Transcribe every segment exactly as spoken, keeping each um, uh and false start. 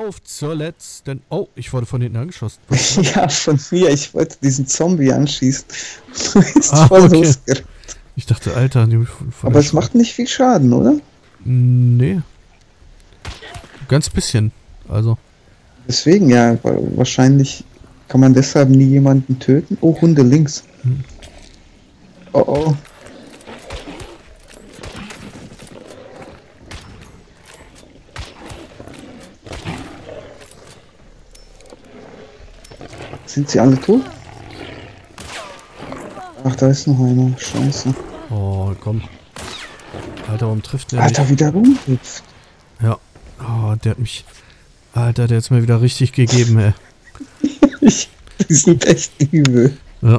auf zur letzten... Oh, ich wurde von hinten angeschossen. Ja, von mir. Ich wollte diesen Zombie anschießen. Du bist Ah, voll okay. losgerannt. Ich dachte, Alter... Die von Aber es macht nicht viel Schaden, oder? Nee. Ganz bisschen. Also... Deswegen, ja. Wahrscheinlich kann man deshalb nie jemanden töten. Oh, Hunde links. Hm. Oh, oh. Sind sie alle tot? Ach, da ist noch einer. Scheiße. Oh, komm. Alter, warum trifft der Alter, nicht? wieder rumhüpft. Ja. Oh, der hat mich... Alter, der hat's mir wieder richtig gegeben, ey. Die sind echt übel. Ja.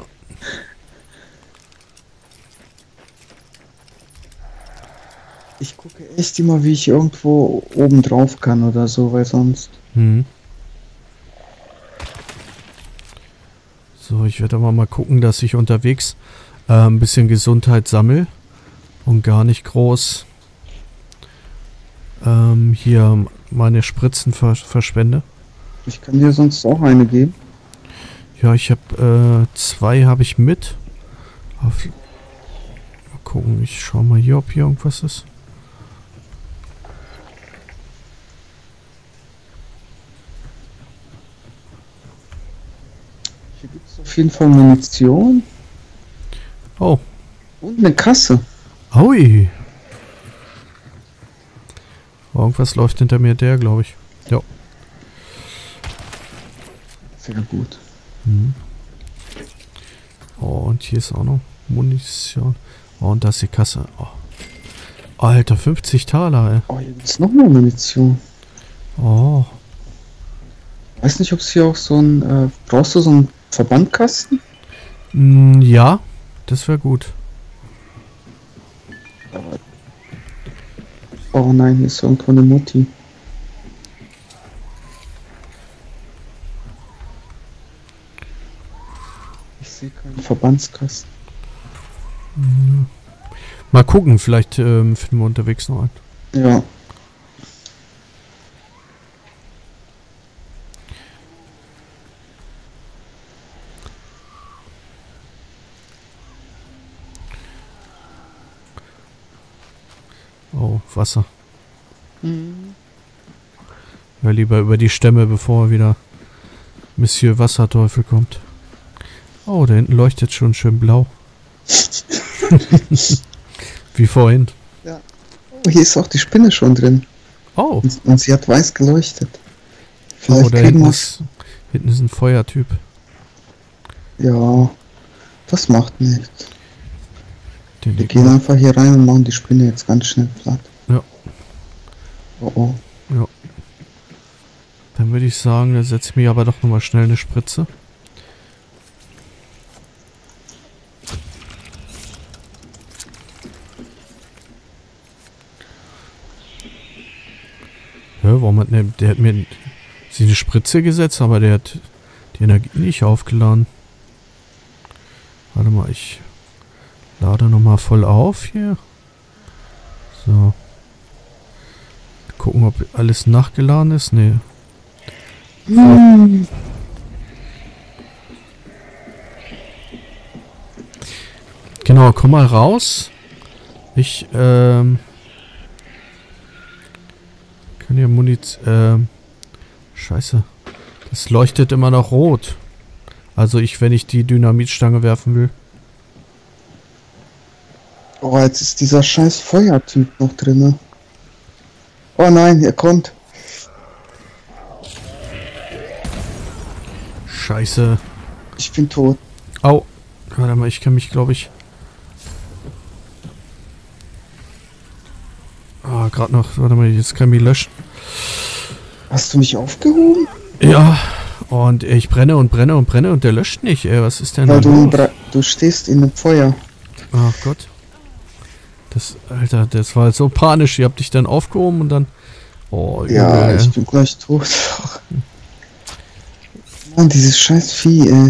Ich gucke echt immer, wie ich irgendwo oben drauf kann oder so, weil sonst... Hm. So, ich werde aber mal gucken, dass ich unterwegs äh, ein bisschen Gesundheit sammle und gar nicht groß ähm, hier meine Spritzen vers verschwende. Ich kann dir sonst auch eine geben. Ja, ich habe äh, zwei habe ich mit. Auf, mal gucken, ich schau mal hier, ob hier irgendwas ist. Hier gibt es auf jeden Fall Munition. Oh. Und eine Kasse. Aui. Irgendwas läuft hinter mir der, glaube ich. Ja. Sehr gut. Hm. Oh, und hier ist auch noch Munition. Oh, und da ist die Kasse. Oh. Alter, fünfzig Taler, ey. Oh, hier gibt es noch mehr Munition. Oh. Weiß nicht, ob es hier auch so ein... Äh, brauchst du so einen Verbandkasten? Mm, ja, das wäre gut. Oh nein, hier ist irgendwo eine Mutti. Ich sehe keinen Verbandskasten. Mal gucken, vielleicht ähm, finden wir unterwegs noch einen. Ja. Oh, Wasser. Mhm. Ja, lieber über die Stämme, bevor wieder Monsieur Wasserteufel kommt. Oh, da hinten leuchtet schon schön blau. Wie vorhin. Ja. Oh, hier ist auch die Spinne schon drin. Oh. Und, und sie hat weiß geleuchtet. Vielleicht Oh, da kriegen hinten wir... ist, hinten ist ein Feuertyp. Ja, das macht nichts. Den Wir liegt gehen noch- einfach hier rein und machen die Spinne jetzt ganz schnell platt. Ja. Oh oh. Ja. Dann würde ich sagen, da setze ich mir aber doch nochmal schnell eine Spritze. Ja, warum hat der, der hat mir sie eine Spritze gesetzt, aber der hat die Energie nicht aufgeladen. Warte mal, ich lade nochmal voll auf hier. So. Gucken, ob alles nachgeladen ist. Nee. Hm. Genau, komm mal raus. Ich, ähm... kann hier Munition... Ähm... Scheiße. Das leuchtet immer noch rot. Also ich, wenn ich die Dynamitstange werfen will. Oh, jetzt ist dieser scheiß Feuertyp noch drin. Oh nein, er kommt. Scheiße. Ich bin tot. Au. Warte mal, ich kann mich, glaube ich... Ah, gerade noch. Warte mal, jetzt kann ich mich löschen. Hast du mich aufgehoben? Ja. Und ich brenne und brenne und brenne und der löscht nicht, ey. Was ist denn da Weil du, im los? Bra- du stehst in dem Feuer. Ach Gott. Das, Alter, das war so panisch. Ihr habt dich dann aufgehoben und dann... Oh, Ja, übel, ich bin gleich tot. Mann, dieses scheiß Vieh, ey.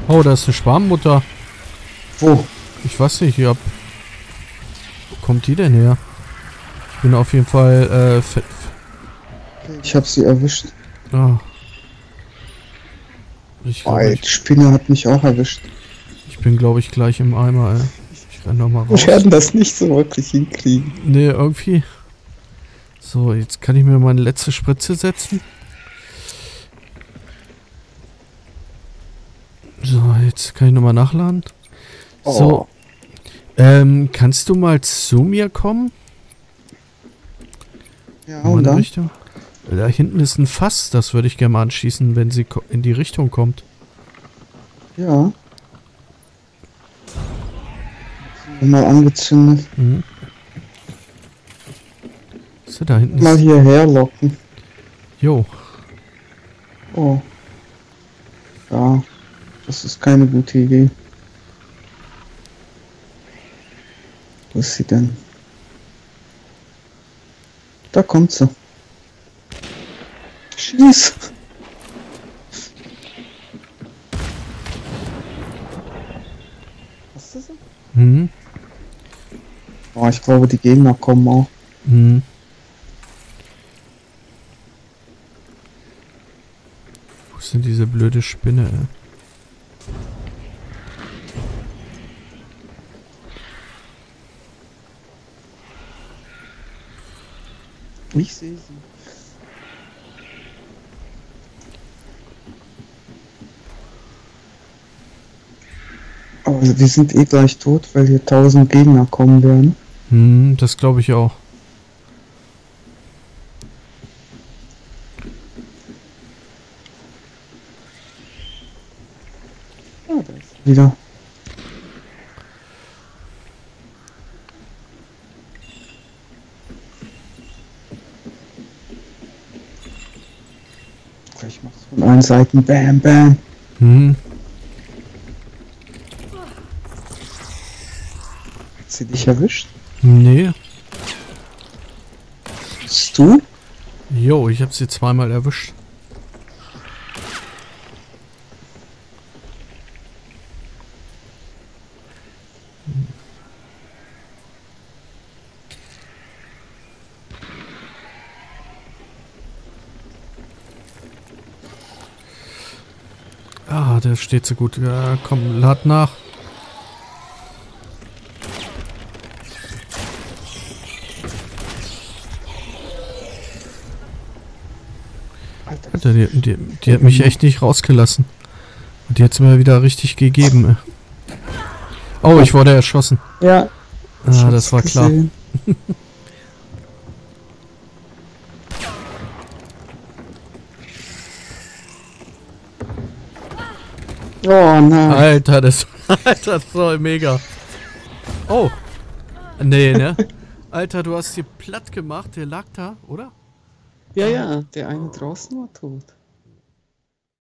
Oh, da ist eine Schwarmmutter. Wo? Ich weiß nicht, ja. Wo kommt die denn her? Ich bin auf jeden Fall, äh, fe- Ich hab sie erwischt. ah. Ich Oh, glaube, ey, ich, die Spinne hat mich auch erwischt. ich bin, glaube ich, gleich im Eimer, ey. Ich renn noch mal raus. Wir werden das nicht so wirklich hinkriegen. Nee, irgendwie. So, jetzt kann ich mir meine letzte Spritze setzen. So, jetzt kann ich nochmal nachladen. So. Oh. Ähm, kannst du mal zu mir kommen? Ja, In und meine dann? Richtung? Da hinten ist ein Fass, das würde ich gerne mal anschießen, wenn sie ko- in die Richtung kommt. Ja. Mal angezündet. Mhm. So, da hinten Mal ist... hierher locken. Jo. Oh. Ja. Das ist keine gute Idee. Wo ist sie denn? Da kommt sie. Schieß! Hast du sie? Mhm. Oh, ich glaube, die Gegner kommen auch. Mhm. Wo ist denn diese blöde Spinne, ey? Ich sehe sie. Aber wir sind eh gleich tot, weil hier tausend Gegner kommen werden. Hm, das glaube ich auch. Ah, da ist sie wieder. Gleich macht's von allen Seiten Bam Bam. Hm. Hat sie dich erwischt? Nee. Bist du? Jo, ich habe sie zweimal erwischt. Ah, der steht so gut. Ja, komm, lad nach. Alter, Alter, die, die, die hat mich echt nicht rausgelassen. Und die hat's mir wieder richtig gegeben. ey. Oh, ich wurde erschossen. ja. ich Ah, hab's das war klar. gesehen. Oh nein. Alter, das, Alter, das war mega. Oh. Nee, ne? Alter, du hast hier platt gemacht. Der lag da, oder? Ja, ja, der eine draußen war tot.